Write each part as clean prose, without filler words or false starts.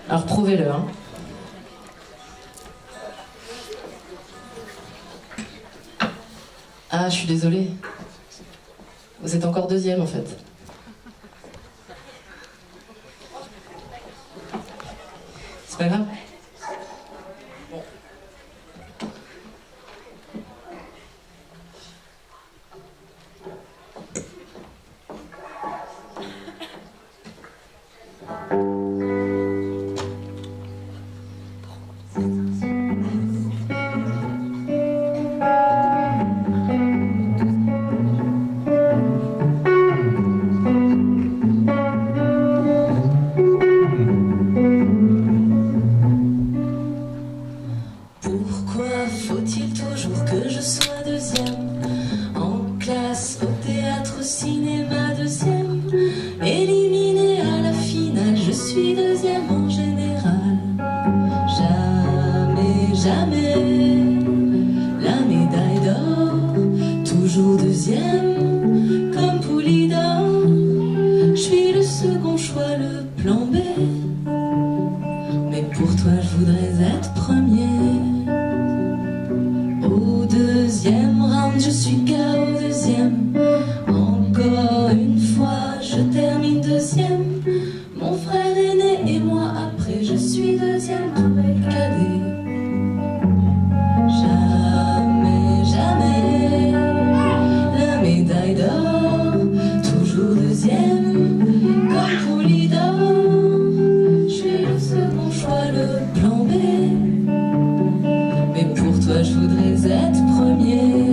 Alors prouvez-le, hein. Ah, je suis désolée. Vous êtes encore deuxième, en fait. C'est pas grave. Bon. Pourquoi faut-il toujours que je sois deuxième en classe, au théâtre, au cinéma, deuxième, éliminée à la finale, je suis deuxième en général. Jamais, jamais la médaille d'or, toujours deuxième comme Poulidor. Je suis le second choix, le plan B, mais pour toi je voudrais être premier. Au deuxième round, je suis KO deuxième. Encore une fois, je termine deuxième. Mon frère aîné et moi après, je suis deuxième avec cadet. Jamais, jamais la médaille d'or, toujours deuxième comme Poulidor. Je suis le second choix, le plan B, mais pour toi je voudrais être premier.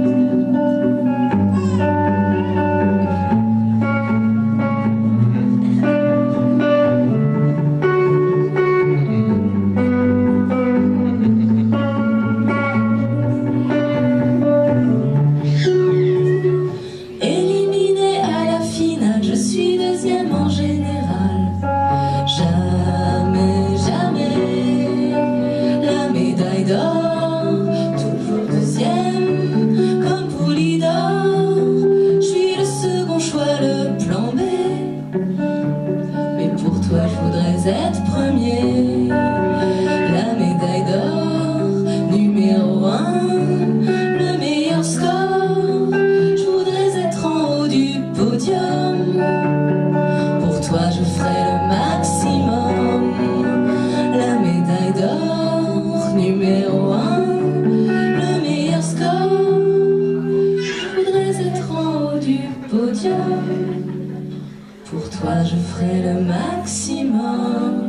Éliminée à la finale, je suis deuxième en général. Jamais, jamais la médaille d'or, toujours deuxième comme Poulidor. Je suis le second choix, le plan B, mais pour toi je voudrais être premier. La médaille d'or, numéro 1, le meilleur score. Je voudrais être en haut du podium. Pour toi je ferai le maximum. La médaille d'or, numéro 1, le meilleur score. Je voudrais être en haut du podium. Pour toi je ferai le maximum.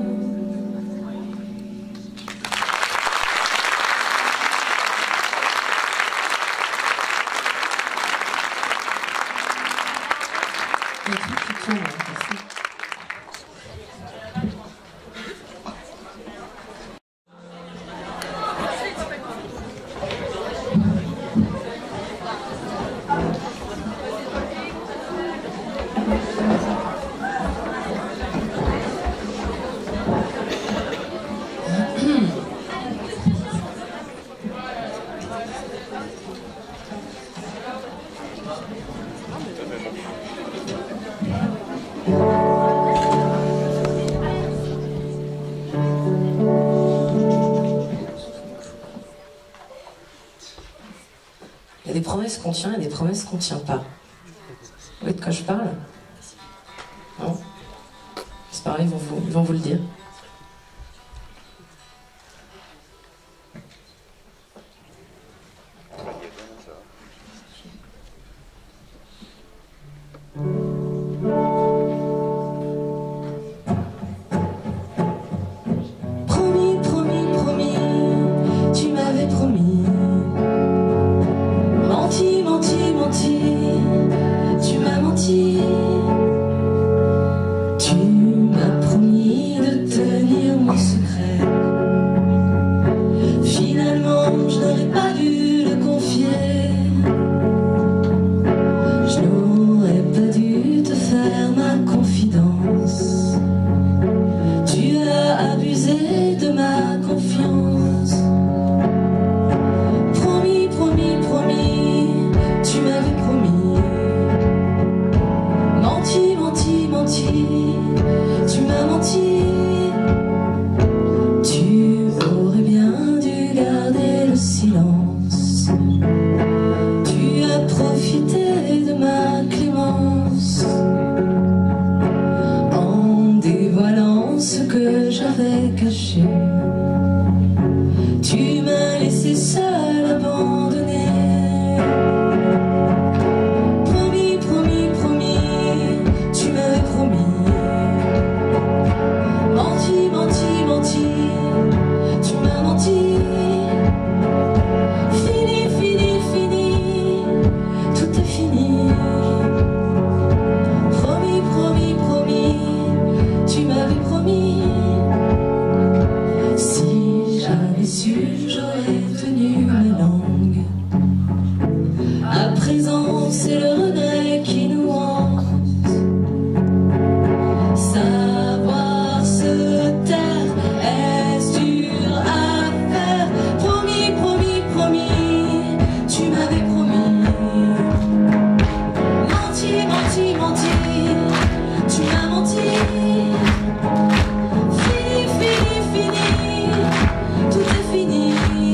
Il y a tout qui tourne, hein, merci. Il y a des promesses qu'on tient et des promesses qu'on ne tient pas. Vous voyez de quoi je parle? Non? C'est pareil, ils vont vous le dire. Promis, promis, promis, tu m'avais promis. Menti, menti, menti, tu m'as menti. Tu m'as promis de te forêt cachée. Tu m'as laissé seul, abandonné. Promis, promis, promis, tu m'avais promis. Menti, menti, menti, tu m'as menti. Fini, fini, fini, tout est fini. Promis, promis, promis, tu m'avais promis. Si j'avais su, j'aurais tenu ma langue. À présent, c'est le regret qui nous hante. Savoir se taire, est-ce dur à faire? Promis, promis, promis, tu m'avais promis. Menti, menti, menti, tu m'as menti. Fini, fini, fini, tout est fini.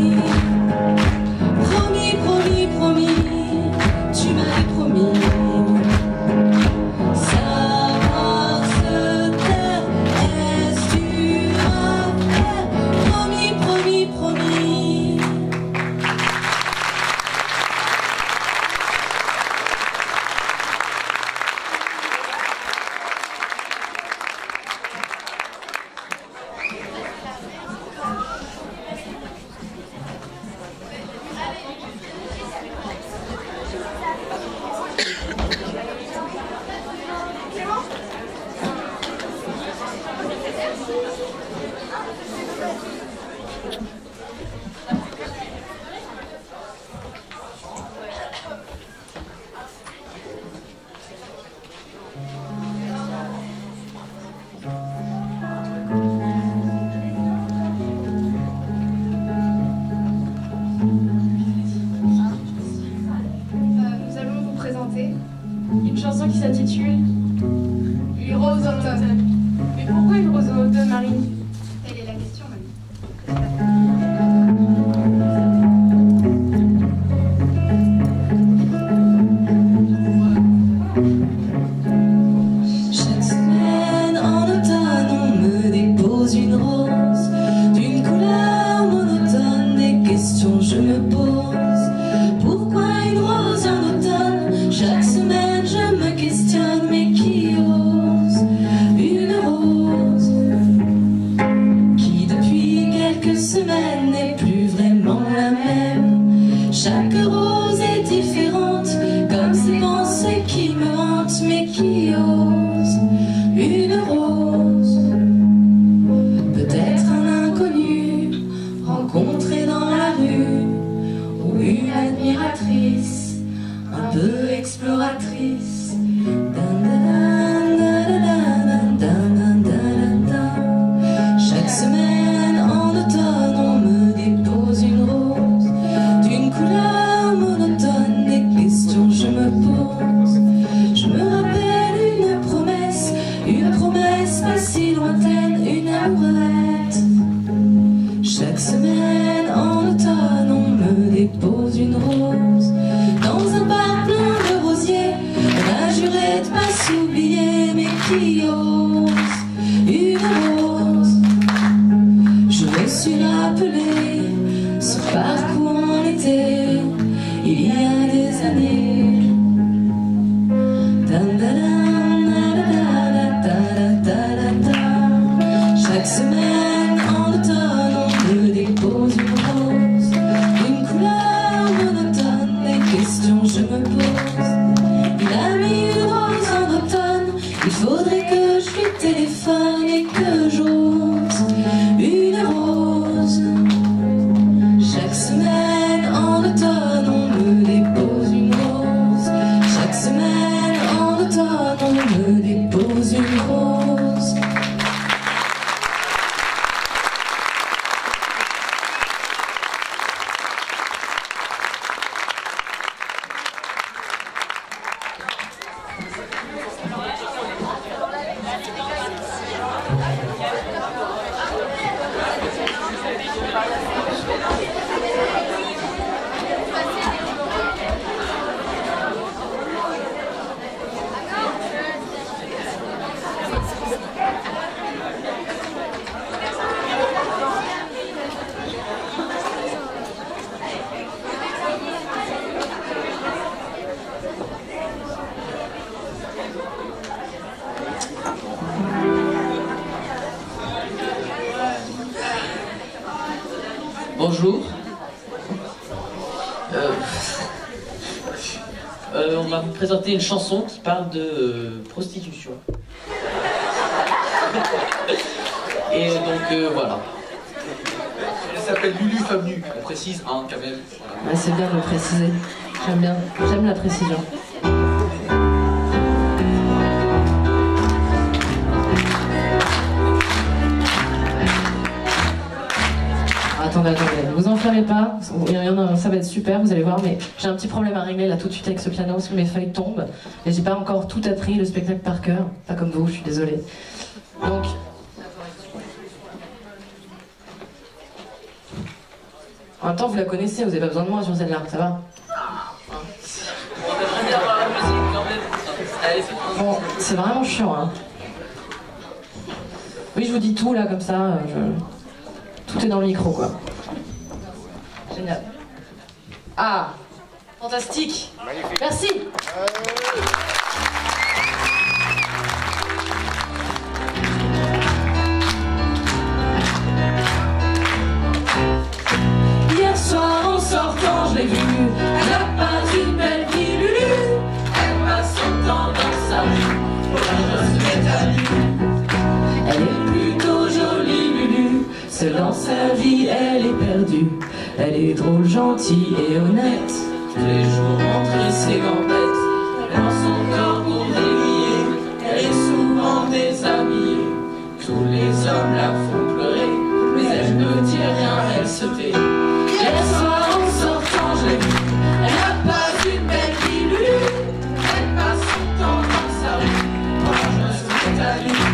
Promis, promis, promis, tu m'avais promis. Savoir se taire, est-ce dur à faire? Promis, promis, promis. Nous allons vous présenter une chanson qui s'intitule Une rose d'automne. Mais pourquoi une rose d'automne, Marie? Telle est la question, Marie. Chaque semaine en automne, on me dépose une rose d'une couleur monotone. Des questions je me pose. Pourquoi une rose en automne? Chaque semaine je me questionne, mais qui ose une rose qui depuis quelques semaines n'est plus vraiment la même? Chaque rose est différente, comme ces pensées qui me hantent, mais qui ose une rose? Peut-être un inconnu rencontré dans la rue, ou une admiratrice un peu exploratrice. Chaque semaine en automne, on me dépose une rose d'une couleur monotone. Des questions je me pose. Je me rappelle une promesse pas si lointaine, une amourette. Chaque semaine en automne, on me dépose une rose dans un bar plein de rosiers. On a juré de pas s'oublier, mais qui ose une rose? Je me suis rappelé ce parcours en été, il y a des années. Chaque semaine en automne, on me dépose une rose d'une couleur monotone. Des questions je me pose. Il a mis une rose en automne, il faudrait que je lui téléphone et que j'ose une rose. Chaque semaine en automne, on me dépose une rose. Chaque semaine en automne, on me dépose une rose. Bonjour. On va vous présenter une chanson qui parle de prostitution. Et donc voilà. Elle s'appelle Lulu Femme Nue, on précise, hein, quand même. Voilà. Ouais, c'est bien de le préciser. J'aime bien, j'aime la précision. Attendez, vous enflammez pas, ça va être super, vous allez voir, mais j'ai un petit problème à régler là tout de suite avec ce piano parce que mes feuilles tombent et j'ai pas encore tout appris le spectacle par cœur, pas comme vous, je suis désolée. Donc, en même temps vous la connaissez, vous avez pas besoin de moi sur celle-là, ça va? Bon, c'est vraiment chiant, hein. Oui, je vous dis tout là comme ça, tout est dans le micro, quoi. Génial. Ah, fantastique. Magnifique. Merci. Hier soir en sortant, je l'ai vue. Elle n'a pas une belle vie, Lulu. Elle passe son temps dans sa rue. Pour la jouer à lui. Elle est plutôt jolie, Lulu. Seule dans sa vie, elle est perdue. Elle est drôle, gentille et honnête. Tous les jours montrer ses gambettes. Dans son corps pour délier. Elle est souvent déshabillée. Tous les hommes la font pleurer. Mais elle ne dit rien, elle se tait. Hier soir en sortant, je l'ai vue. Elle n'a pas une belle vie, Lulu. Elle passe son temps dans sa rue. Moi je suis à lui.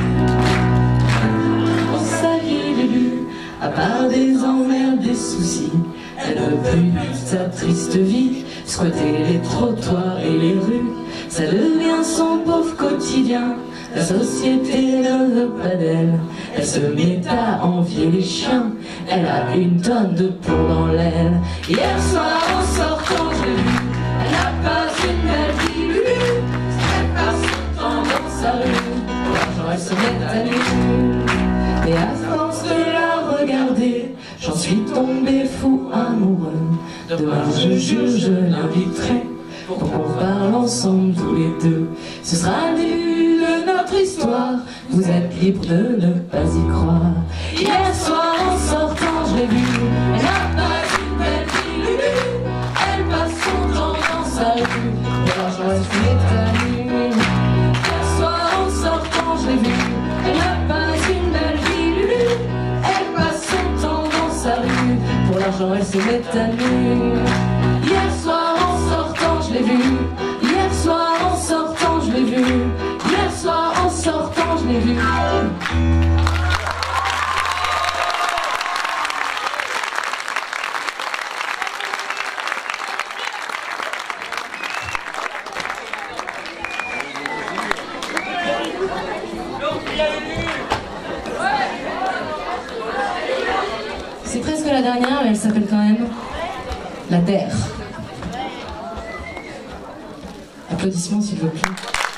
Dans sa vie, Lulu, à part des emmerdes, des soucis, elle ne veut plus sa triste vie. Squatter les trottoirs et les rues, ça devient son pauvre quotidien. La société ne veut pas d'elle. Elle se met à envier les chiens. Elle a une tonne de plomb dans l'aile. Hier soir en sortant, je l'ai vue. Elle n'a pas une belle vie, Lulu. Elle passe son temps dans sa rue. Pour l'argent, elle se met à nu. Et à force de la regarder, j'en suis tombé fou amoureux. Demain je jure, je l'inviterai pour qu'on parle ensemble tous les deux. Ce sera le début de notre histoire. Vous êtes libre de ne pas y croire. Hier soir en sortant, je l'ai vue. Elle n'a pas une belle vie, Lulu. Elle passe son temps dans sa rue. Pour l'argent, elle se met à nu. Hier soir en sortant, je l'ai vue. Elle n'a pas une belle vie, Lulu. Elle passe son temps dans sa rue. Pour l'argent, elle se met à nu. Hier soir en sortant, je l'ai vue. Hier soir en sortant, je l'ai vue. Hier soir en sortant, je l'ai vue. C'est presque la dernière, mais elle s'appelle quand même La Terre. Applaudissements s'il vous plaît.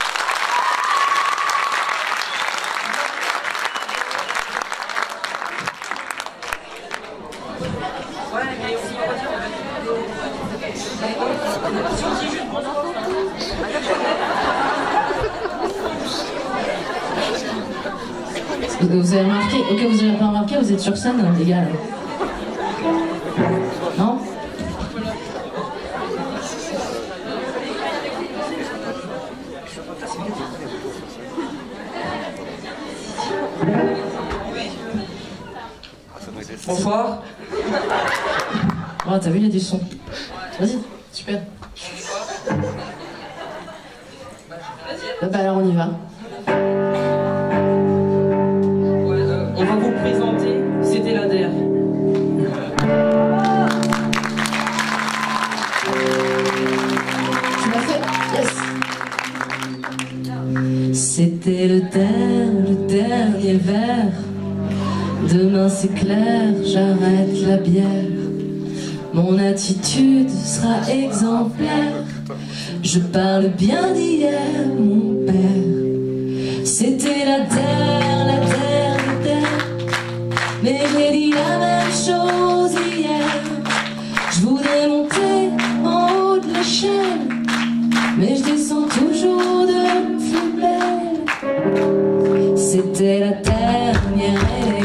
Vous avez remarqué, ok, vous avez pas remarqué, vous êtes sur scène, hein, les gars. Non? Bonsoir. Oh, t'as vu, il y a du son. Vas-y, super. Bah alors on y va. On va vous présenter C'était la DER. Tu l'as fait? Yes. C'était le dernier verre. Demain c'est clair, j'arrête la bière. Mon attitude sera exemplaire. Je parle bien d'hier, mon père. C'était la terre, la terre, la terre. Mais j'ai dit la même chose hier.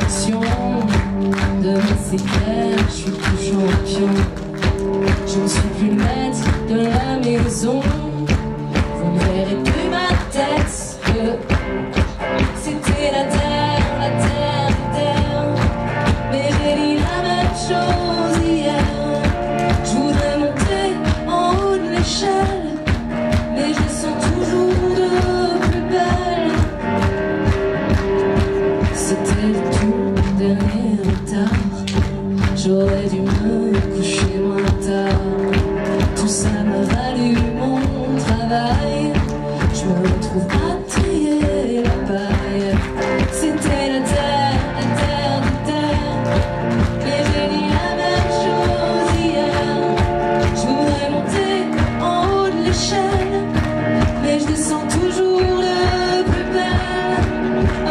direction de mes secrets, je suis plus champion. Je ne suis plus le maître de la maison. Vous ne verrez plus ma tête. C'était la terre, la terre, la terre. Mais j'ai dit la même chose hier. Je voudrais monter en haut de l'échelle, mais je sens toujours de plus belle. C'était le tout dernier retard. J'aurais dû me coucher moins tard. Tout ça m'a valu mon travail. Je me retrouve à trier la paille. C'était la terre, de terre. Mais j'ai dit la même chose hier. Je voudrais monter en haut de l'échelle, mais je descends toujours de plus belle. Oh.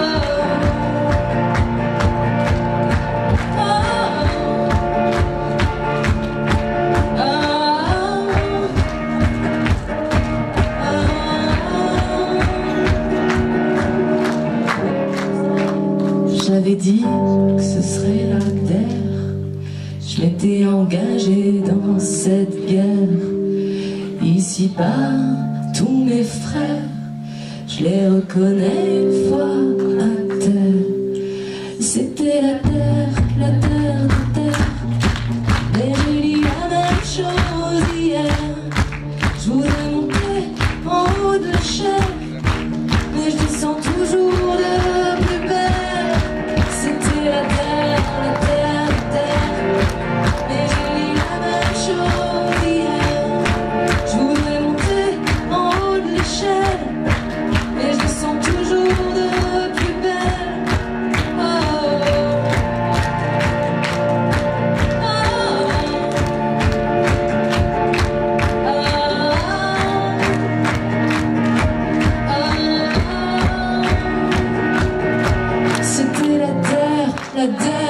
J'avais dit que ce serait la terre. Je m'étais engagé dans cette guerre. Ici-bas, tous mes frères, je les reconnais une fois à terre. C'était la terre, de terre. Mais j'ai dit la même chose hier. Je voudrais monter en haut de l'échelle, mais je descends toujours de plus belle. C'était la terre, de terre. Mais j'ai dit la même chose hier. Je voudrais monter en haut de l'échelle, mais je descends toujours de plus belle. Oh, C'était la terre,